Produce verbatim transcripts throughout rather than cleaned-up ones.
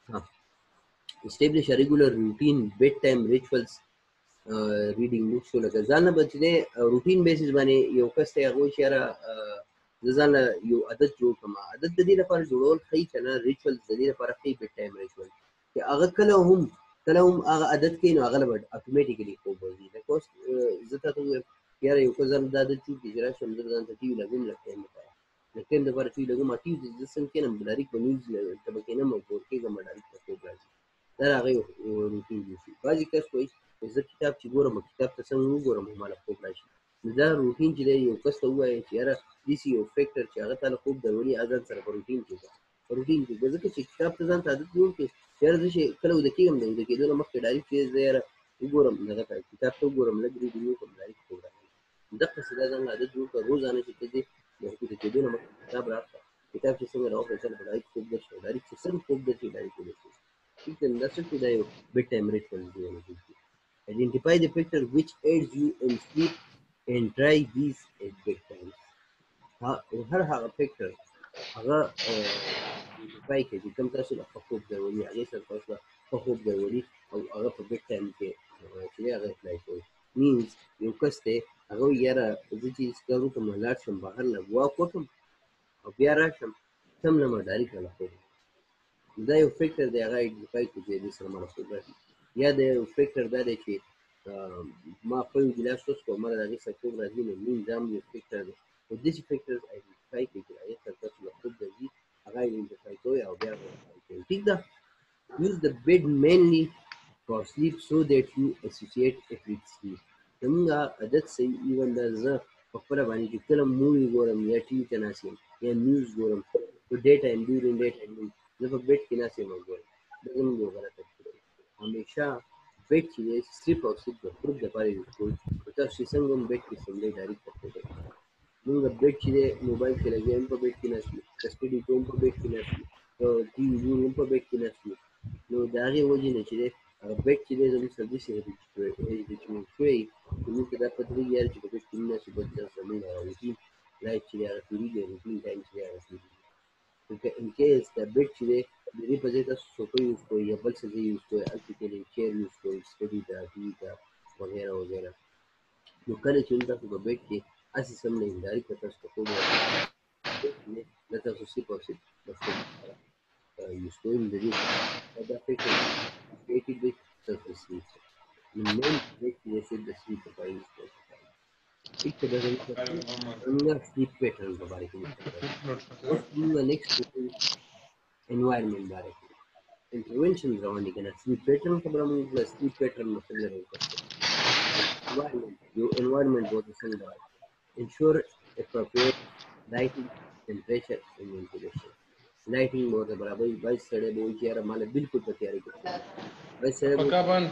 ها establish a regular routine bedtime rituals ریډینګ بوکس لکه ځان نه بچ دی روټین بیسس باندې یو کس ته هغه چې را ځان یو عادت جوړ کړم عادت د دې لپاره جوړول خی کنه ریچوالز د دې لپاره خی بیت ټایم ریچوال چې هغه کله هم کله هم هغه عادت کې نو هغه به اتوماتیکلی خوب ورځي د کوس زه ته وایم یاره یو کس ځان د عادت چې اجرا شم د ځان ته ټي وی لګوم لکه لپاره لکه د لپاره چې لګوم ټي وی د څنګه کې نه بلاري په نیوز تبکې نه مو ورکې ګم ډاري په خوب راځي دا هغه روټین دی بعضی کس کوي زه کتاب چې ګورم کتاب ته څنګه وګورم مال خوب راشي دا روټین چې یو کس ته وایي چې یاره دیسی یو فیکټر چې هغه تعالی خوب درولي اذان سره په روټین کې په روټین کې ځکه چې کتاب ته ځان ته عادت جوړ کړي یاره زه چې کله د کېږم د کېدو نه مخکې ډایرکټ چې زه یاره وګورم دغه کتاب ته وګورم لږ ریډینګ وکړم ډایرکټ خوب راغلی دقسې دا ځان عادت جوړ کړه روزانه چې ته دې د کېدو نه مخکې کتاب راکړه کتاب چې څنګه راوکړه چې ډایرکټ خوب درشي ډایرکټ چې څنګه خوب درشي ډایرکټ خوب درشي ٹھیک ہے دا څه دا یو بیت ټایم ریچوال دی identify the factor which aids you in sleep and try these at bedtime هر هغه فیکټر هغه identify کړي چې کوم تاسو په خوب درولي هغه سره تاسو په خوب درولي او هغه په بیت ټایم کې چې هغه اپلای کوي means یو کس ته هغه یاره زه چې سکارو ته ملاړ شم بهر له واک وکړم او بیا راشم سم نه ما ډایرکټ له خوب دا یو فیکټر دی هغه ایډنټیفای کړي چې د سره مله خوب راشي یا د یو فیکټر دا دی چې ما خپل ګیلاس وڅښو ما د هغې سره خوب راځي نو مین دا هم یو فیکټر دی نو داسې فیکټرز ایډنټیفای کړي چې هغې سره تاسو له خوب درځي هغه ایډنټیفای کوئ او بیا کوئ ټیک ده use the bed mainly for sleep so that you associate it with sleep زمونږ عادت صحیح ایون دا زه په خپله باندې چې کله مووي ګورم یا ټي وي ته ناست یم یا نیوز ګورم په ډے ټایم ډیورینګ ډے ټایم زه په بیډ کې ناست یم او ګورم دا زموږ یو غلطه فکر دی همیشه بیډ چې دی سلیپ او سلیپ د خوب دپاره یوز کوئ خو تاسو چې څنګه هم بیډ کې سمدی ډایرکټ په خوب راځي مونږ بیډ چې دی موبایل کې لګیا هم په بیډ کې ناست یو کسټډي کوو هم په بیډ کې ناست یو ټي وي ګورو هم په بیډ کې ناست یو نو د هغې وجې نه چې دی هغه بیډ چې دی زموږ سره داسې ریجمنټ شوی چې موږ ته دا پته لګي یاره چې په بیډ کې نه ناست یو بس زموږ هغه روټین لایف چې دی هغه تېرېږي روټین ټایم چې دی هغه تېرېږي ان کیس دا بیډ چې دی د دې په ځای تاسو صوفه یوز کوئ یا بل څه ځای یوز کوئ هلته کښېنئ چیر یوز کوئ سټډي ته ټي وي ته وغیره وغیره نو کله چې تاسو په بیډ کې هسې سم نه هنداري که تاسو ته خوب راځي دا تاسو سلیپ او سلیپ د خوب لپاره یوز کوئ نو د دې دا فکر اسوسییټډ وذ تاسو سلیپ نو مین بیډ چې دی صرف د سلیپ لپاره یوز کوئ ٹھیک ہے دا زموږ سلیپ پیټرن په باره کې اوس موږ نیکسټ environment باره کې intervention روان دي کنه sleep pattern خبره موږ د sleep pattern نو څنګه راوځو environment your environment was څنګه ensure appropriate lighting temperature and ventilation lighting مو د برابر بای سره به چې را مال بالکل په تیاری کې بای سره پکا باندې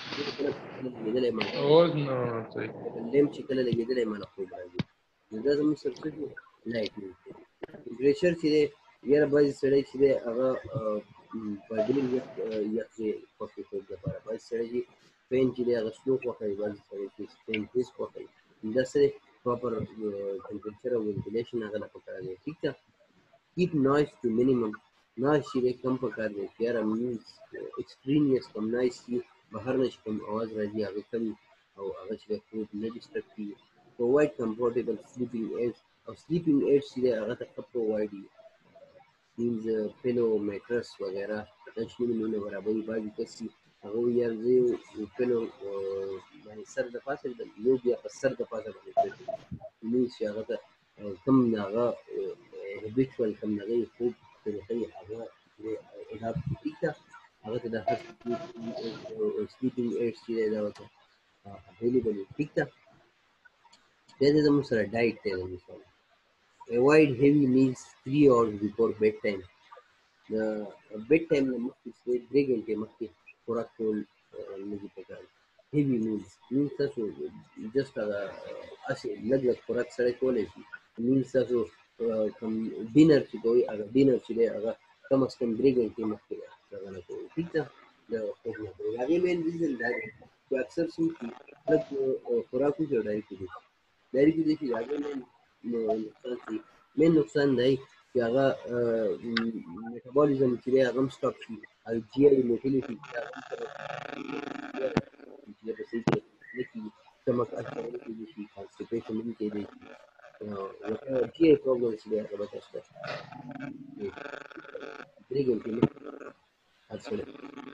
لګیدلې ما اوس نو صحیح لیم چې کله لګیدلې ما خوب راځي دا زموږ سره څه لایټنګ ټمپریچر چې یاره بعضې سړی چې دی هغه په ډېر یخ یخې خوښوي خوب لپاره بعضې سړی چې فین چې دی هغه سلو خوښوي بعضې سړی چې فین تیز خوښوي دا څه دی پراپر ټمپریچر او وینټیلیشن هغه له پکار دی ټیک ده کیپ نویز ټو مینیمم نویز چې دی کم پکار دی چې یاره میوز ایکسټرینیس کم نویز چې بهر نه چې کوم اواز راځي هغه کم او هغه چې دی خوب نه ډسټرب کېږي provide comfortable sleeping aids او sleeping aids چې دی هغه ته ښه پرووایډ وي means pillow mattress وغیرہ دا چې نو برابرې بعضې کس هغه وایي یار زه یو pillow باندې سر د پاسه یو بیا په سر د پاسه باندې پرېږدي means چې هغه ته کوم د هغه habitual کوم د هغې خوب طریقه یې هغه اډاپټ کړي ټیک ده هغه ته د هر sleeping aids چې دی دا ورته available وي ټیک ده بیا دی زموږ سره ډایټ دی زموږ سره avoid heavy meals three hours before bedtime د بیډ ټایم نه مخکې چې درې ګنټې مخکې خوراک کول نه دي پکار heavy meals means تاسو جسټ هغه هسې لږ لږ خوراک سړی کولی شي means تاسو کوم ډینر چې کوئ هغه ډینر چې دی هغه کم از کم درې ګنټې مخکې هغه نه کوئ ټیک ده د خوب نه کوئ هغې مین ریزن دا دی چې اکثر څوک لږ خوراک وکړي او ډایرکټ ویده شي ډایرکټ ویده شي د هغې مین نقصان شي مین نقصان دی چې هغه میټابولیزم چې دی هغه هم سټاپ شي او جی آی موټیلیټي دا هم سره چې په صحیح طریقه نه کېږي، stomach ulcer هم کېدای شي، constipation هم کېدای شي، whatever جی آی پرابلمز چې دی هغه به تاسو ته درې ګنټې مخکې هر سړی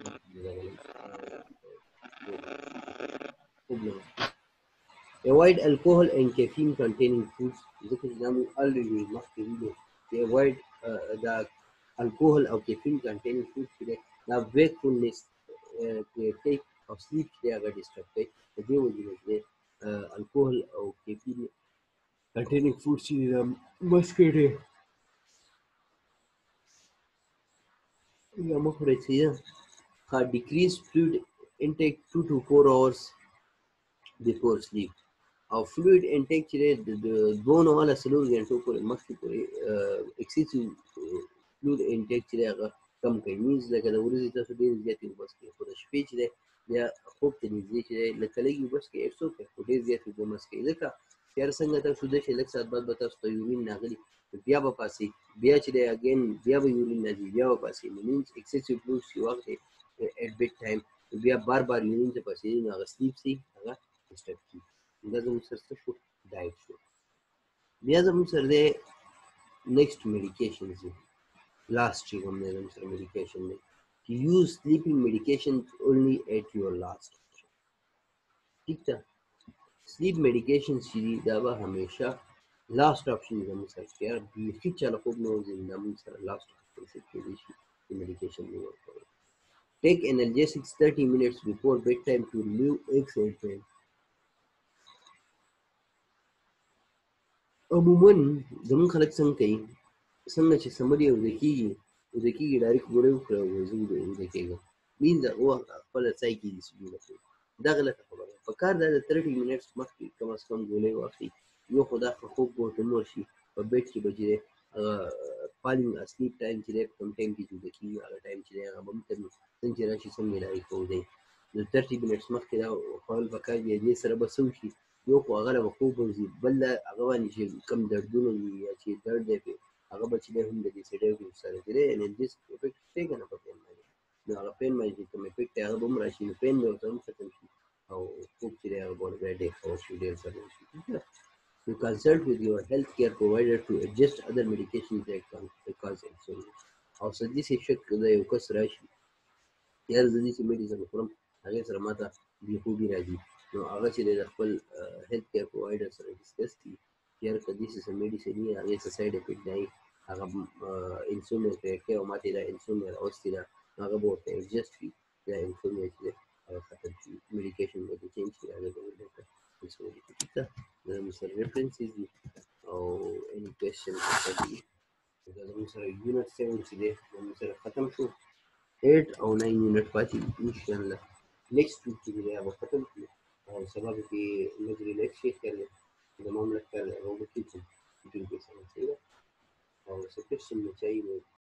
avoid alcohol and caffeine containing foods ځکه چې دا موږ already مخکې ویلو چې avoid uh, the alcohol او caffeine containing foods چې دی دا wakefulness uh, take او sleep چې دی هغه disturb کوي. په دې وجې نه چې دی alcohol او caffeine containing foods چې دی دا مست کړي یا مه خورئ چې ښه decrease fluid intake two to four hours before sleep او فلوید انټیک چې دی د دوه نه والا څلور غنټو پورې مخکې پورې اکسیسیو فلوید انټیک چې دی هغه کم کوي. مینز لکه د ورځې تاسو ډېرې زیاتې اوبه څښئ، خو د شپې چې دی بیا خوب ته نږدې چې دی لکه لږې اوبه څښئ اټس اوکې، خو ډېر زیاتې اوبه مه څښئ ځکه چې هر څنګه تاسو ویده شئ لږ ساعت بعد به تاسو ته یورین راغلي، بیا به پاسئ، بیا چې دی اګین بیا به یورین راځي، بیا به پاسئ. نو مینز اکسیسیو فلوید چې وخت دی ایټ بیډ ټایم بیا بار بار یورین ته پاسېږي نو هغه سلیپ سي هغه ډسټرب کېږي. دا زموږ سره څه شو ډایټ شو. بیا زموږ سره دی نیکسټ میډیکیشنز دی، لاست چې کوم دی زموږ سره میډیکیشن دی چې یوز سلیپینګ میډیکیشن اونلی ایٹ یور لاست. ٹھیک ده، سلیپ میډیکیشن چې دي دا به همیشه لاست آپشن زموږ سره کې بیخي چاله خوب نه وځي دا موږ سره لاست آپشن سره کېدای شي چې میډیکیشن نه ورکوي. ټیک انالجیسکس thirty minutes before bedtime to relieve aches and pain. عموما زمونږ خلک څنګه کوي، څنګه چې سمبډي ویده کېږي ویده کېږي ډایرکټ ګولۍ وخوري او زه ویده کېږم، مینز هغه خپله ځای کې دي سجونه کوي. دا غلطه خبره ده. په کار دا د thirty minutes مخکې کم از کم ګولۍ واخلي، یو خو دا خوب به ورته نه ورشي، په بیډ کې به چې دی هغه فالینګ اسلیپ ټایم چې دی په کوم ټایم کې چې ویده کېږي هغه ټایم چې دی هغه به هم کوي څنګه چې راشي څنګه ډایرکټ به ودی. نو thirty minutes مخکې دا خوړل پکار دي. دې سره به څه وشي، یو خو هغه له به خوب وځي، بل له هغه باندې چې کوم دردونه وي یا چې درد دی پرې هغه به چې دی هم د دې سیډیټیو سره چې دی انرجیسټ افیکټ دی که نه په پین باندې، نو هغه پین باندې چې کوم افیکټ دی هغه به هم راشي، نو پین به ورته هم ختم شي او خوب چې دی هغه به بیا ډېر ښه وشي، ډېر ښه به وشي. You consult with your healthcare provider to adjust other medications that can cause insomnia. او صدې سي شک د یو کس راشي یار زه داسې میډیسن خورم هغې سره ماته بې خوبي راځي، نو هغه چې دی د خپل هیلث کیر پرووایډر سره ډسکس کړي چې یاره که داسې څه میډیسن وي هغې څه سایډ افیکټ دی، هغه انسومیا کریټ کوي او ماته دا انسومیا راوستې ده، نو هغه به ورته ایډجسټ کړي دا انسومیا چې دی هغه ختم شي، میډیکیشن به ورته چینج کړي، هغه به ورته انسومیا کړي. ټیک ده، دا زموږ سره ریفرنسز دي او any questions دي. دا زموږ سره یونټ سیون چې دی زموږ سره ختم شو، eight او nine یونټ پاتې دي انشاءالله. نیکسټ ویک چې دی هغه ختم کړو او سبا به کې لږ ریلیکس شي خیال دی زما هم لږ خیال دی هغه به ټیک وي ټیک دی سره صحیح ده او څه کوېسچن مې چاهي